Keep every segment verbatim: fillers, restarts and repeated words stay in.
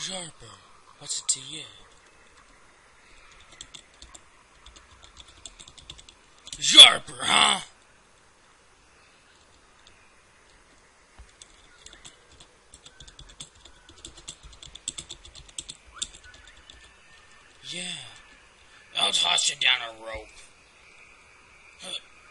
Jarper, what's it to you? Jarper, huh? Yeah, I'll toss you down a rope. Huh.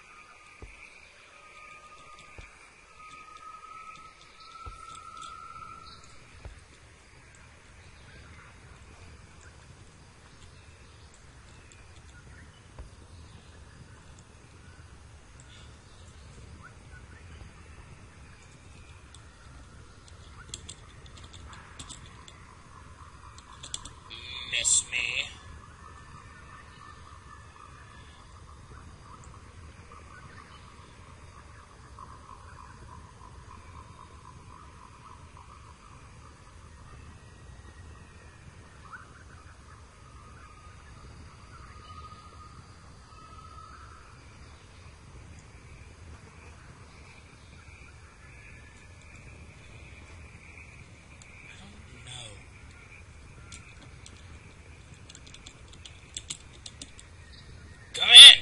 Miss me? Come in!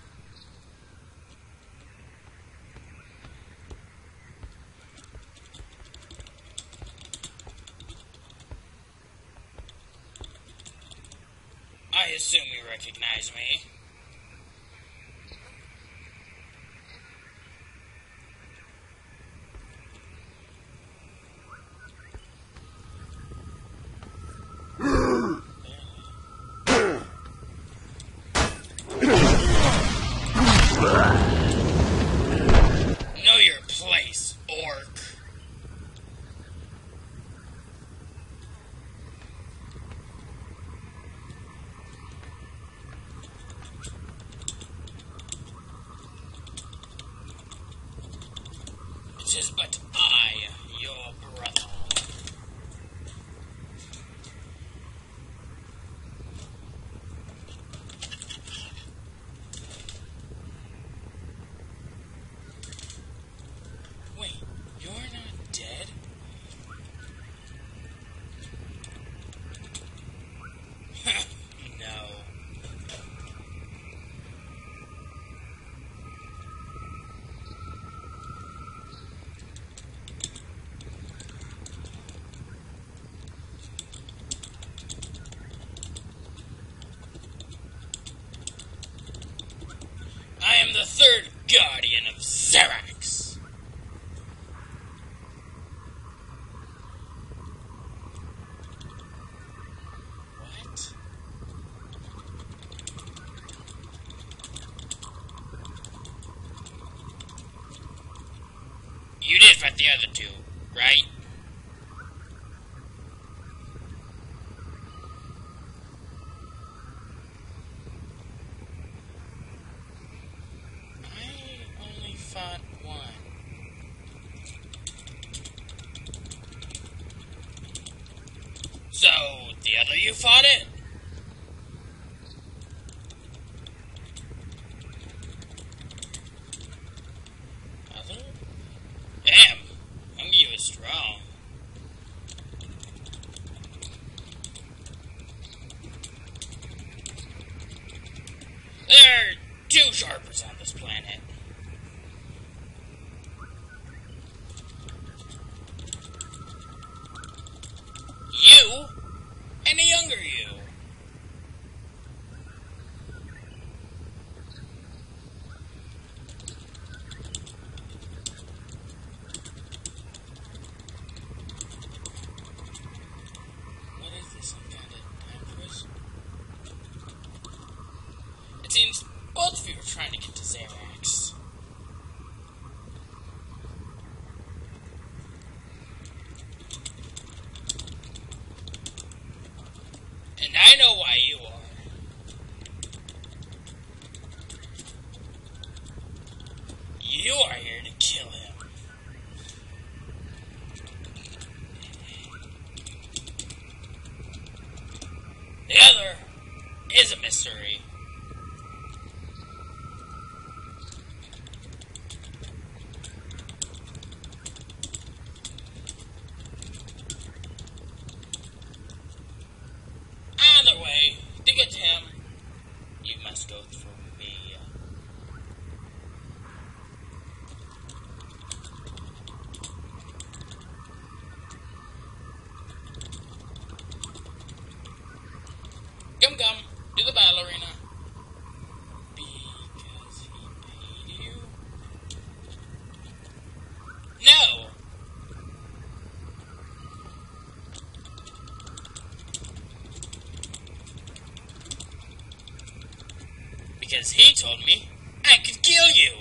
I assume you recognize me. Know your place, orc. It is but I, your brother. Wait, you're not dead? No. I am the third guardian of Zerax. What? You did fight the other two, right? I only fought one. So, the other you fought it? Other? Damn, I'm you is strong. There are two Jarpers on this planet. You and a younger you. What is this, some kind of time twist? It seems both of you are trying to get to Zerax. And I know why you are. You are here to kill him. The other is a mystery. Come, come, to the battle arena. Because he paid you? No! Because he told me I could kill you!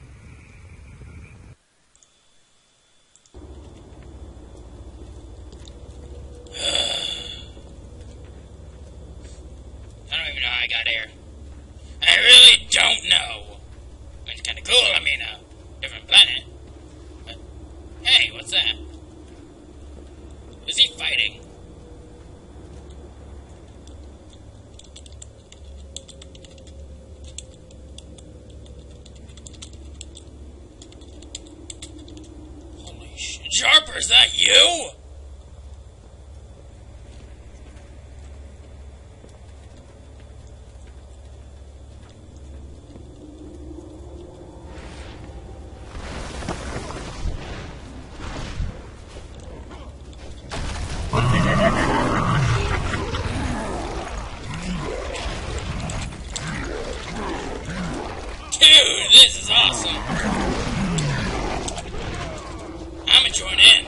I don't even know how I got here. I really don't know. It's kinda cool, I mean, a different planet. But, hey, what's that? Who's he fighting? Holy shit. Jarper, is that you? Dude, this is awesome. I'm gonna join in.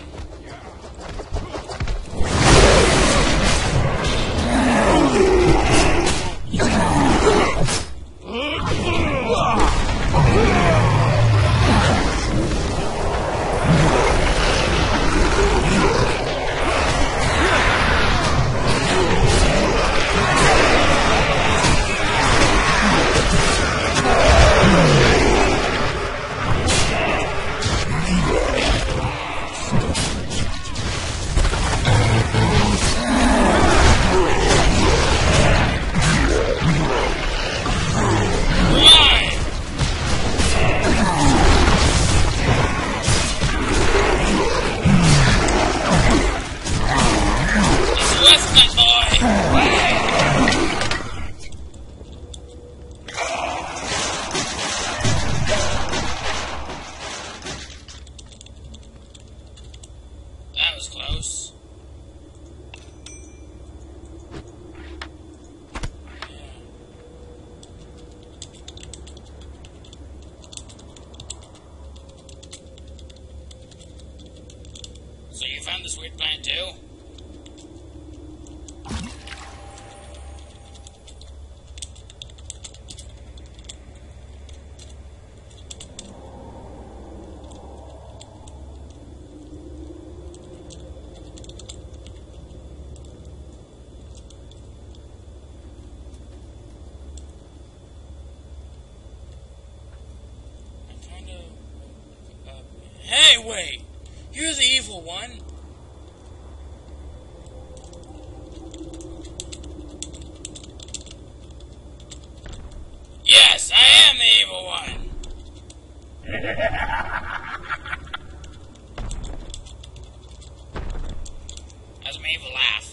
That was close. So you found this weird plant too? Hey, wait! You're the evil one! Yes, I am the evil one! That's my evil laugh.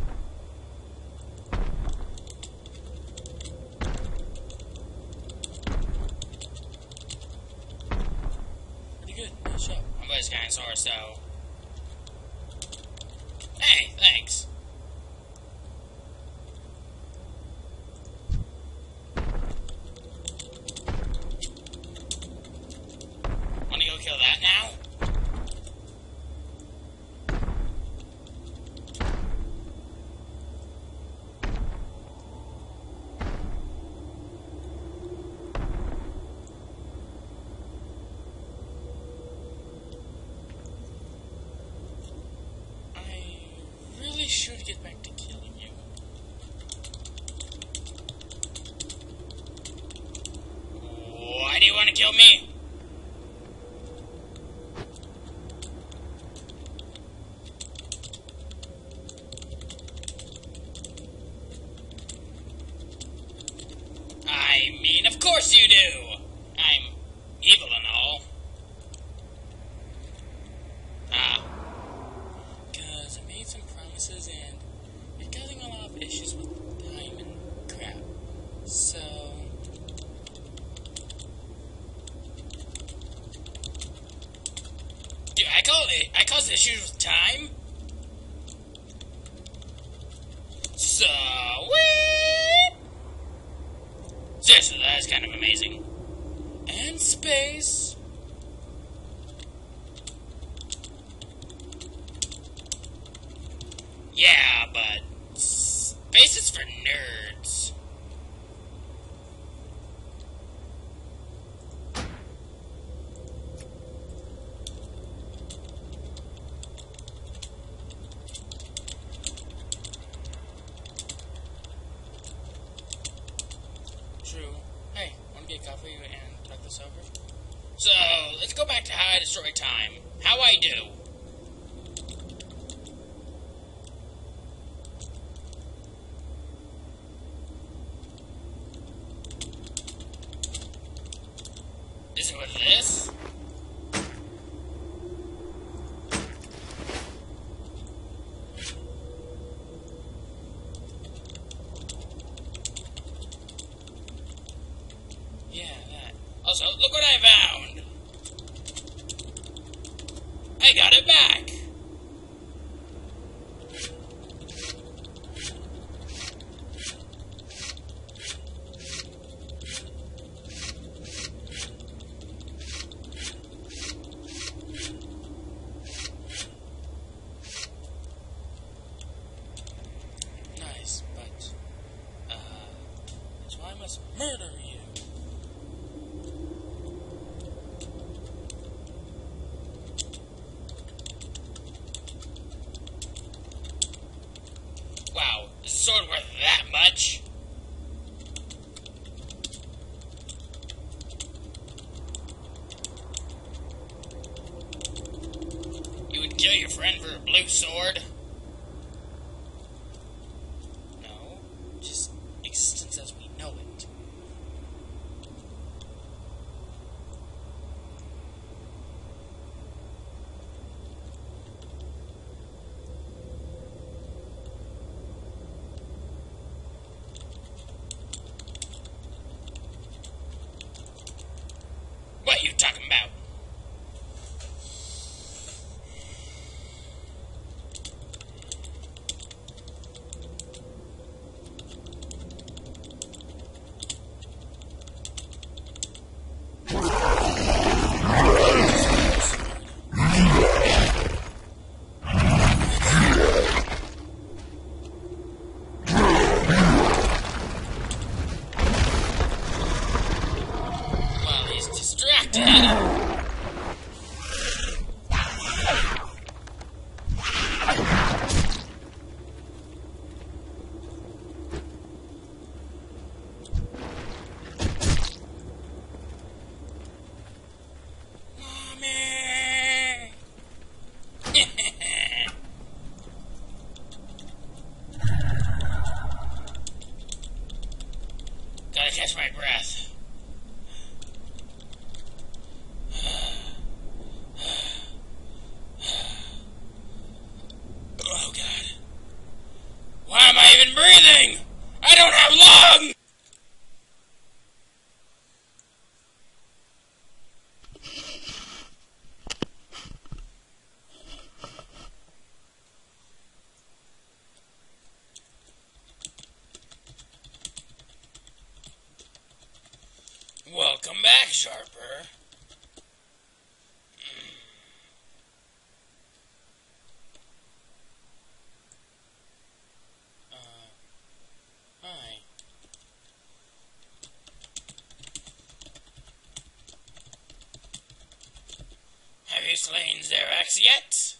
I'm a dinosaur, so... Hey, thanks. Wanna go kill that now? Should get back to killing you. Why do you want to kill me? I mean, of course you do! I'm evil and all. Ah. Because I made some promises and you're causing a lot of issues with time and crap. So... Dude, I call it, I cause issues with time? So... Whee! Seriously, that is kind of amazing. And space. Yeah, but space is for nerds. True. Hey, wanna get coffee and talk this over? So, let's go back to how I destroy time. How I do. Is it with this? Yeah, that. Also, look what I found! I got it back! Nice, but, uh, so I must murder you. Wow, is the sword worth that much? You would kill your friend for a blue sword? No, just existence as we know it. What you talking about? Well, he's distracted. Mommy! Gotta catch my breath. Oh god. Why am I even breathing? I don't have lungs! Welcome back, Jarper. Uh, hi. Have you slain Zerax yet?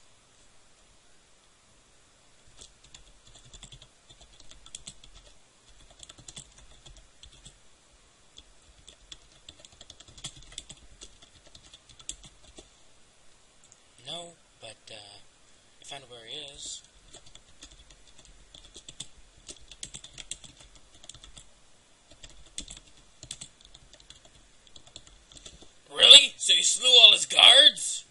No, but, uh, I found where he is. Really? So you slew all his guards?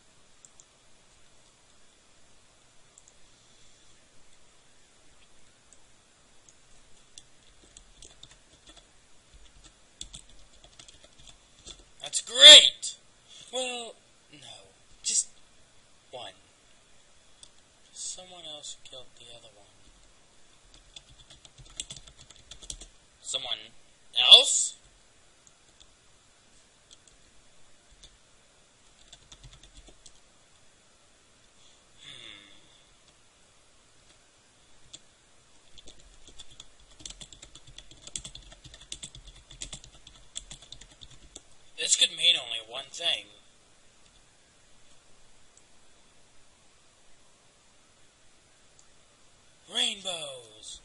That's great! Well, no. Just one. Someone else killed the other one. Someone else? thing. Rainbows!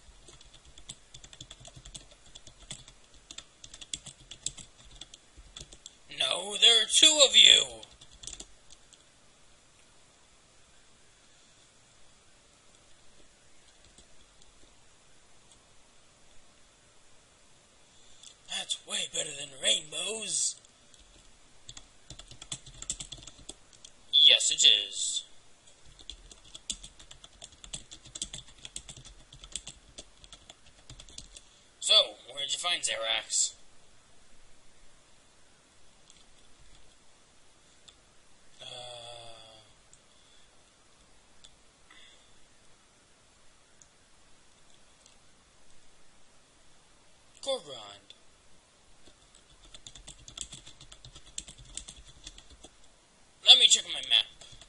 No, there are two of you! That's way better than rainbows! Yes, it is. So, where'd you find Zerax? Uh... Gorgrond. Let me check my map.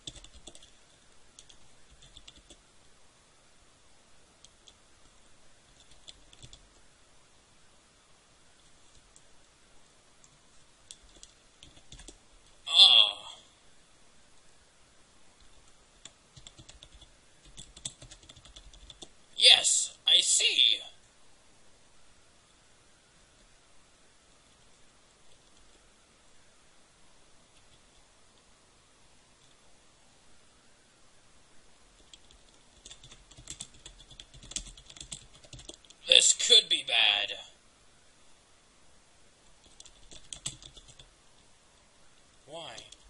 Ah. Yes, I see. This could be bad. Why?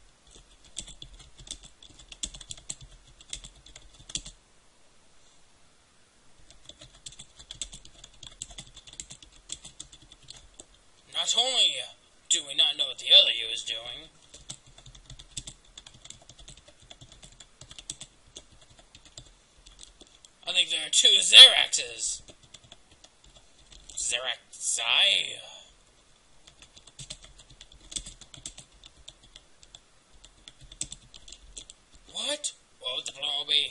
Not only do we not know what the other you is doing, I think there are two Zeraxes. Zeraxi? What? What would the blow be?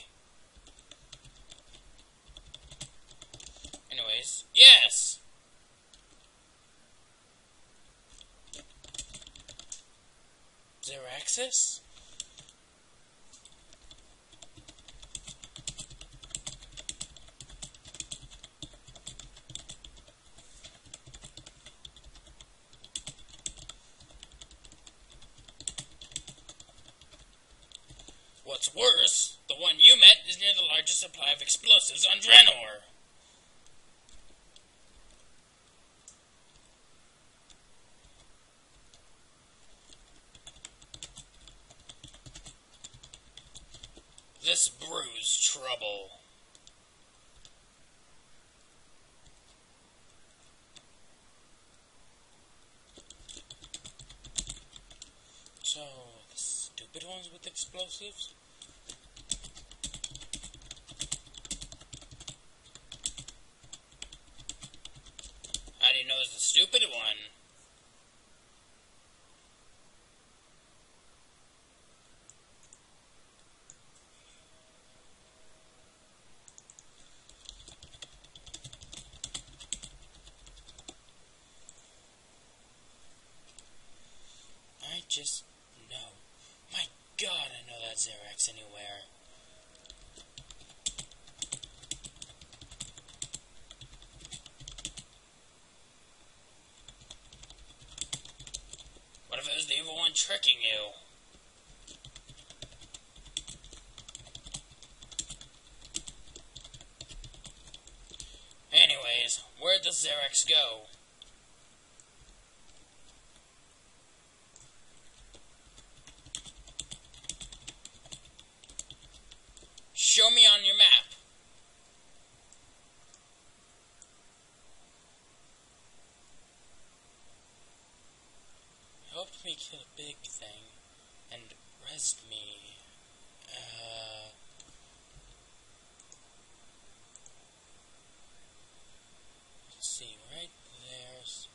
Anyways, yes! Zeraxis? What's worse, the one you met is near the largest supply of explosives on Draenor. This brews trouble. So, the stupid ones with explosives? How do you know it's the stupid one? I just know. My God, I know that Zerax anywhere. What if it was the evil one tricking you? Anyways, where'd the Zerax go? Show me on your map. Helped me kill a big thing and rest me. Uh, let's see, right there's.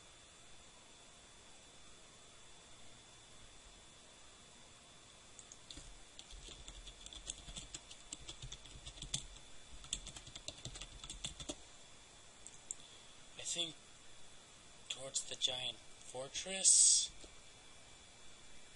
I think towards the giant fortress.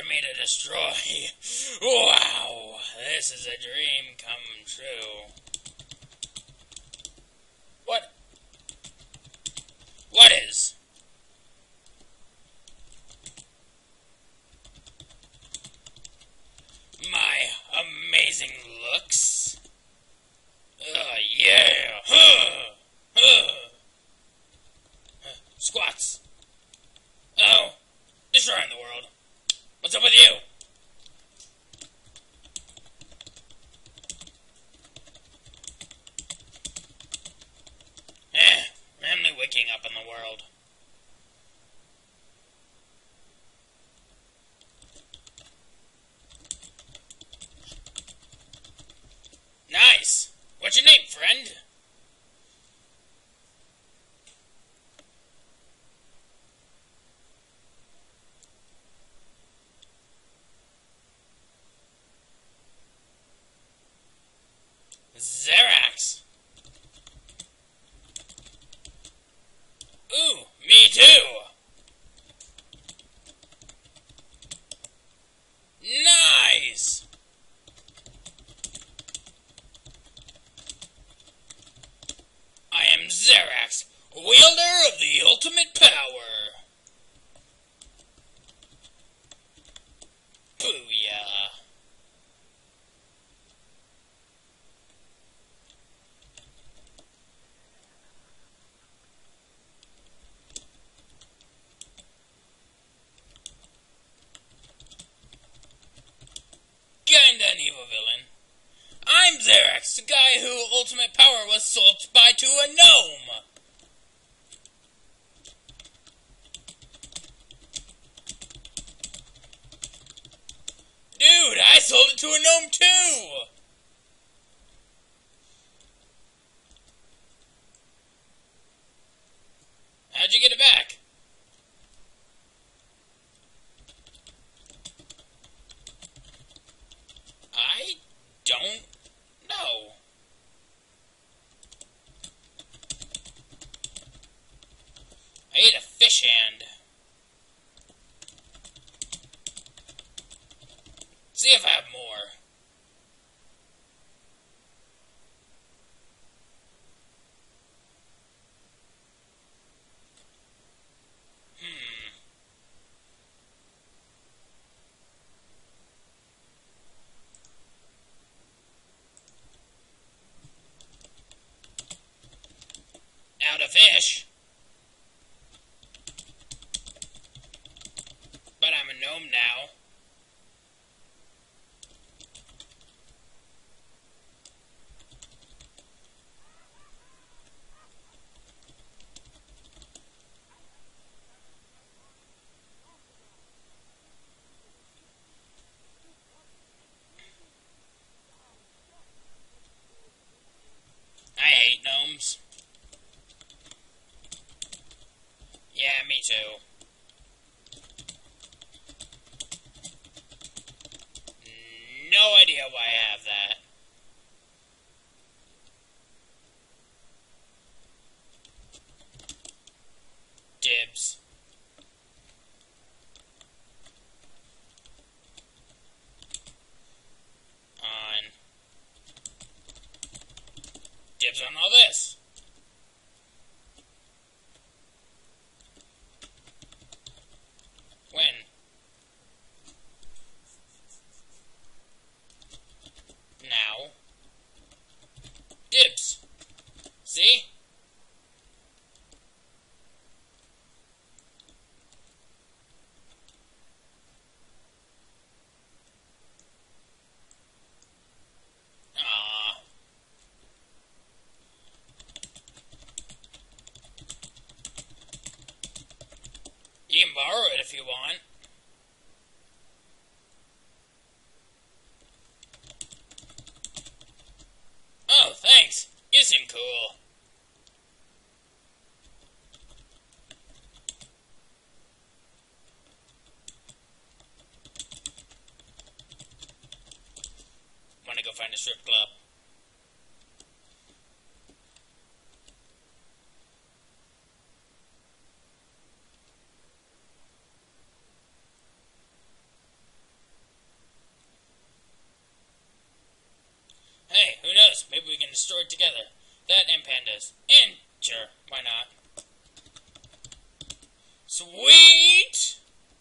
for me to destroy. Wow, this is a dream come true. What? What is? My amazing looks? Uh, yeah! Huh. Huh. Uh, squats! Oh, destroying the world. What's up with you? Eh, randomly waking up in the world. Nice! What's your name, friend? Zerax. Ooh, me too! Nice! I am Zerax, wielder of the ultimate power. Booyah. Kinda an evil villain. I'm Zerax, the guy who ultimate power was sold by to a gnome. Dude, I sold it to a gnome too! How'd you get it back? I don't know. I ate a fish hand. See if I have more. Hmm. Out of fish. But I'm a gnome now. I hate gnomes. Yeah, me too. No idea why I have that. Dibs. On. Dibs on all this. When? Now. Dibs. See? Aww. You can borrow it if you want. Oh, thanks. You seem cool. Wanna go find a strip club? destroyed together. That and pandas. And, sure, why not? Sweet!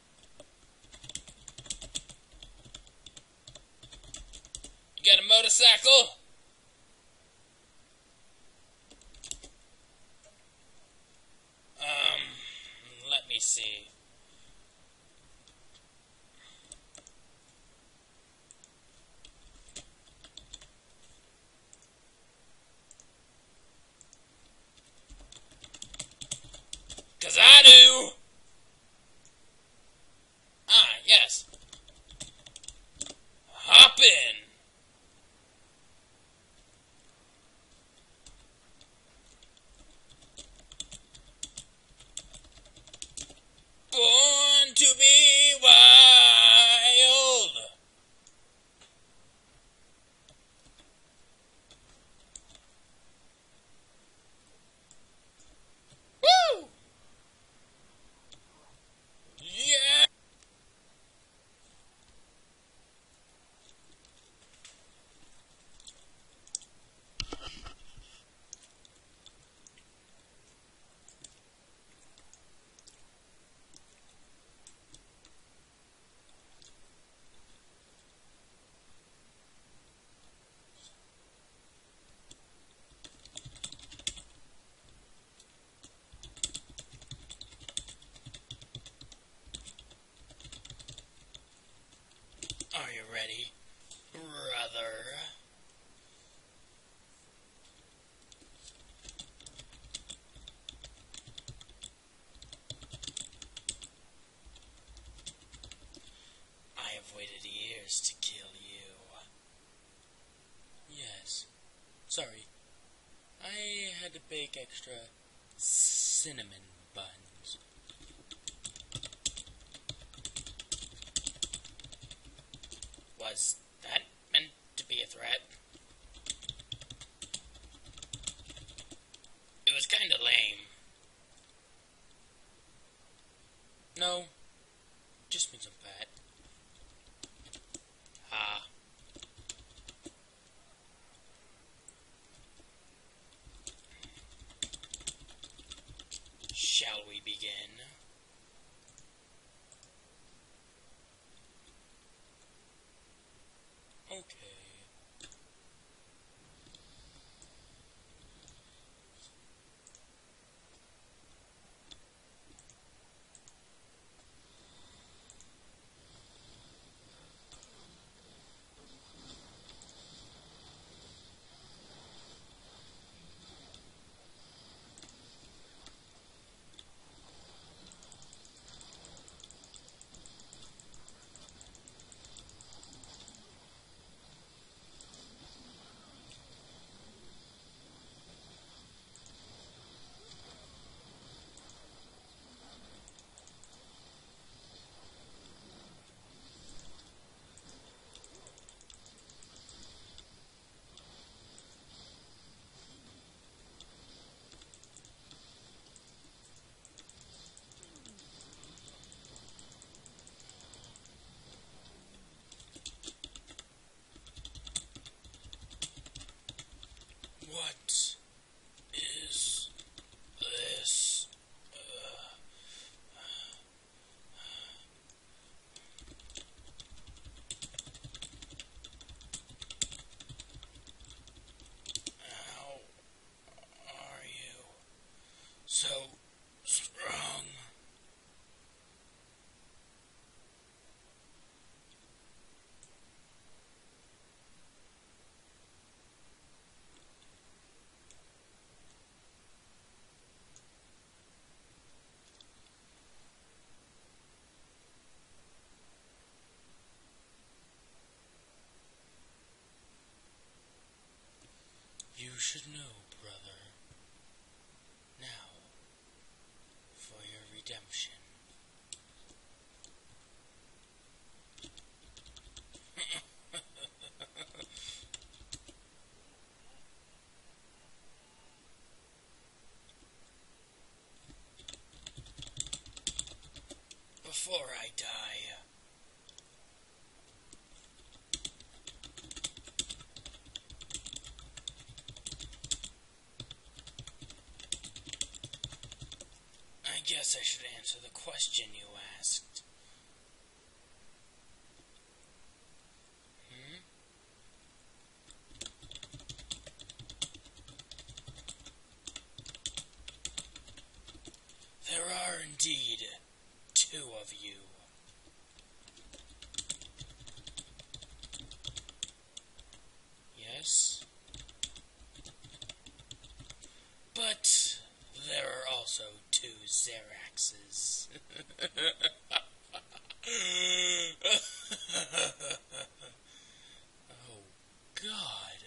You got a motorcycle? Um, let me see. Cause I do! Ah, yes. Hop in! Born to be wild! Woo! Yeah! Are you ready, brother? I have waited years to kill you. Yes. Sorry. I had to bake extra cinnamon buns. Was that meant to be a threat? It was kinda lame. No, just means I'm fat. Ha. Shall we begin? Okay. What is this? Uh, how are you so strong? You should know, brother. Now, for your redemption. Before I die, to the question you asked. Hmm? There are indeed two of you. Yes? But there are also two Zeraxes. Oh, God.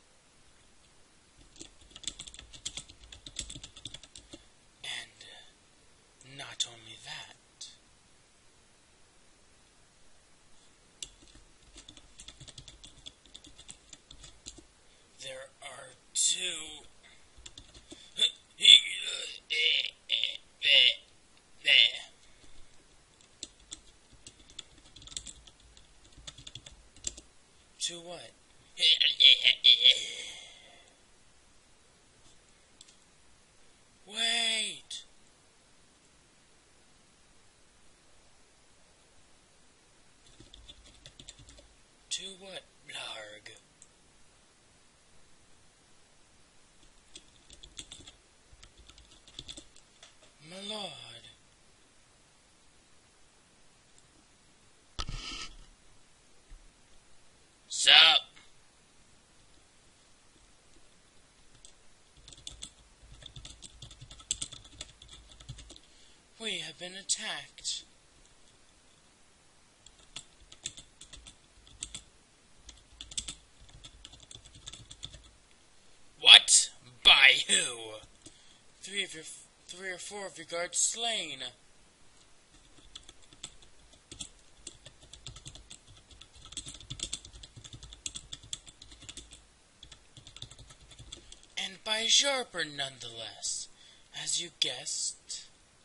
And not only that. There are two... To what? Wait! To what, Blarg? My lord. Sup? We have been attacked. What? By who? Three of your, three or four of your guards slain. And by Jarper nonetheless, as you guessed.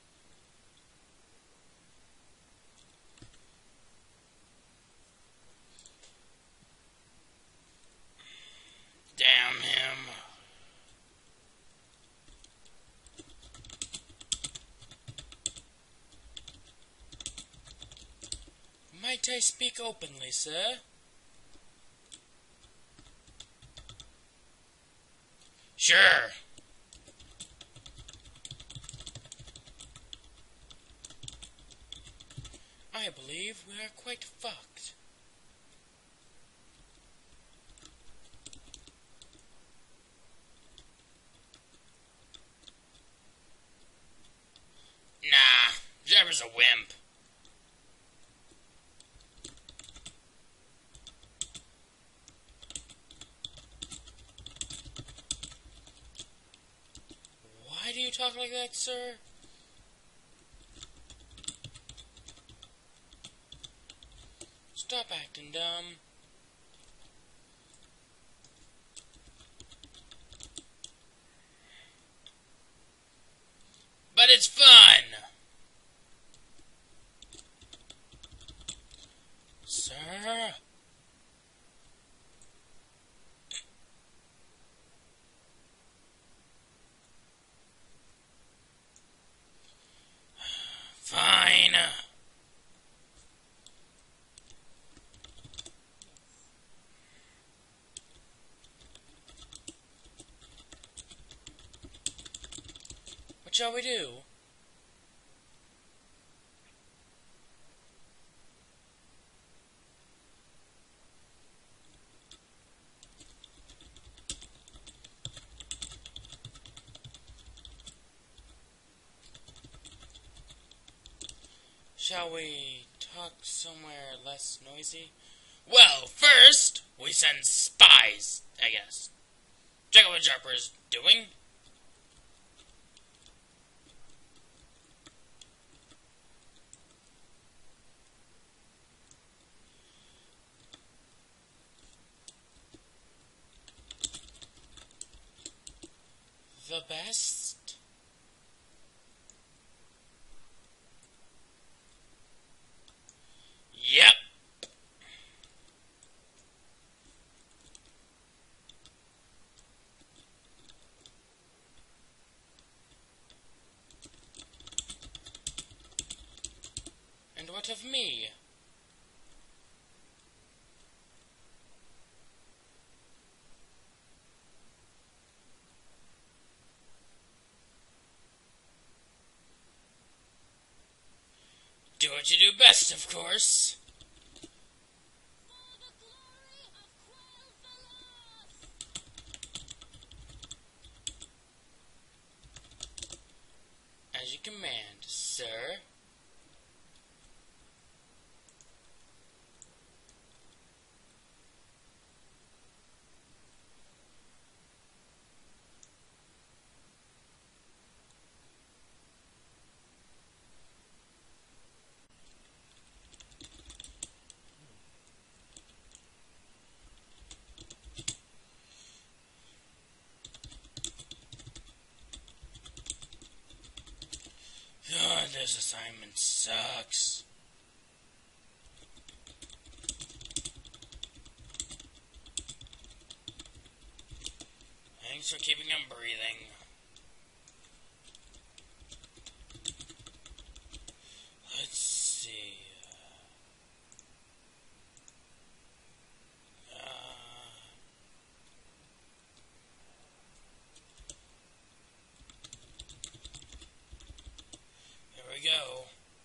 Damn him. Might I speak openly, sir? Sure. I believe we are quite fucked. Nah, Jarper's a wimp. Why do you talk like that, sir? Stop acting dumb. But it's fun! Sir? Fine. What shall we do? Shall we talk somewhere less noisy? Well, first, we send spies, I guess. Check out what Jarper is doing. The best? Yep. what of me? Do what you do best, of course. As you command, sir. God, this assignment sucks. Thanks for keeping him breathing. Let's see. Uh, here we go.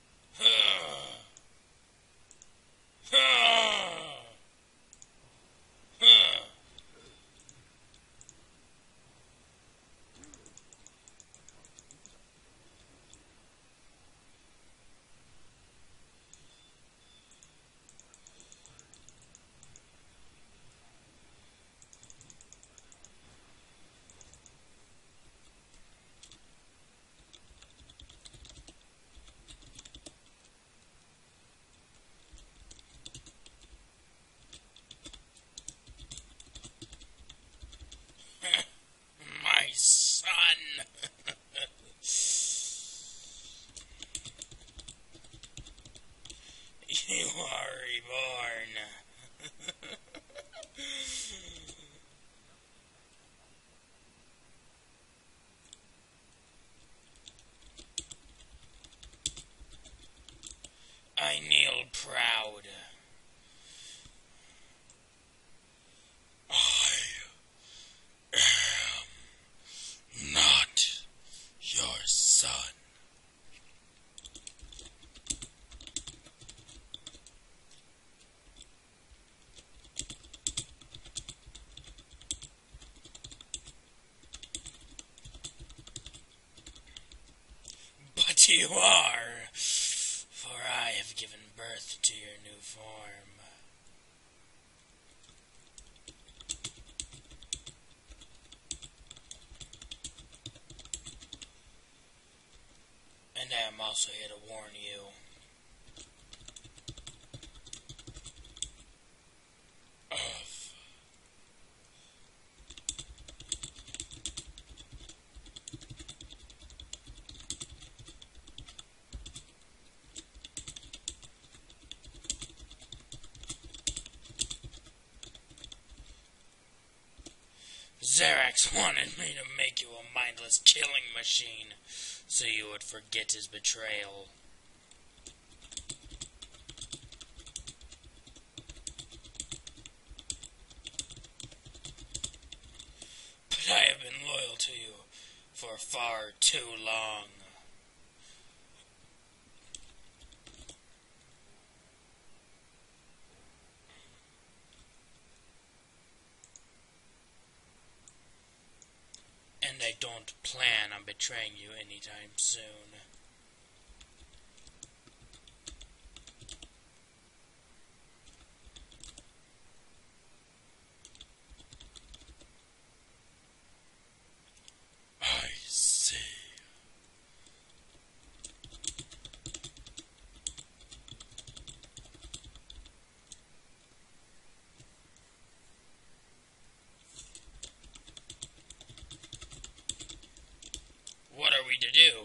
My son. You are reborn. I kneel proud. I am not your son. But you are, for I have given birth to your new form. And I am also here to warn you. Of Zerax wanted me to make you a mindless killing machine, so you would forget his betrayal. But I have been loyal to you for far too long. And I don't plan on betraying you anytime soon. I see. What are we to do?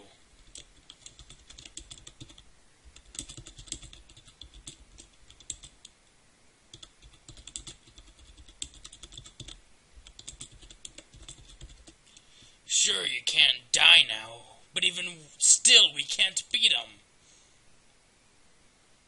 Sure, you can't die now, but even still, we can't beat him.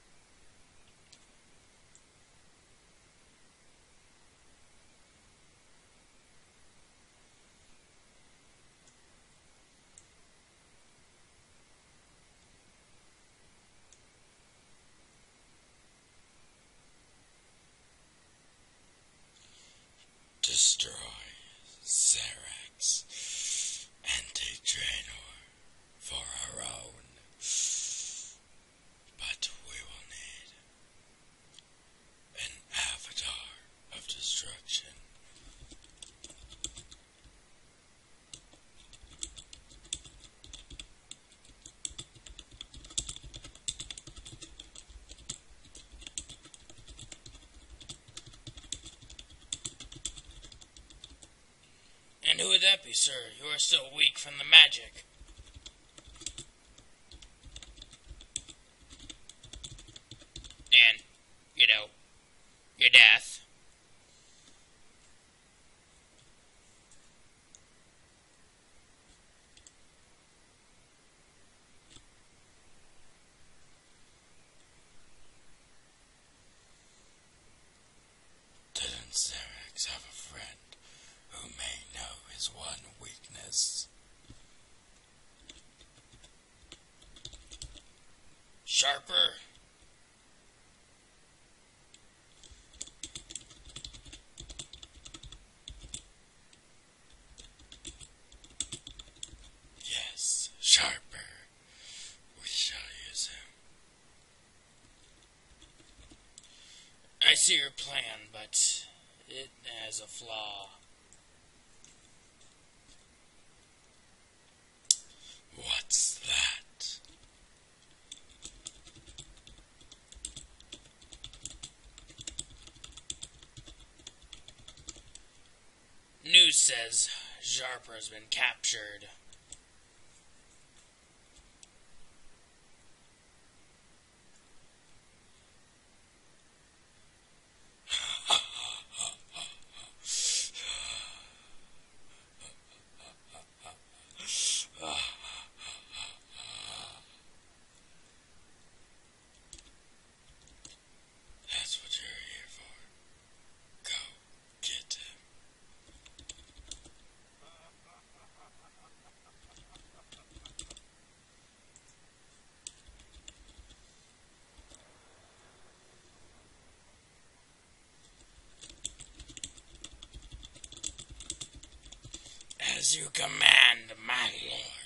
that be, sir? You are still weak from the magic. And, you know, your death. Didn't Zerax have a friend who may know his one weakness? Jarper? Yes, Jarper. We shall use him. I see your plan, but it has a flaw. What's that? News says Jarper has been captured. That's what you're here for. Go get him. As you command, my lord.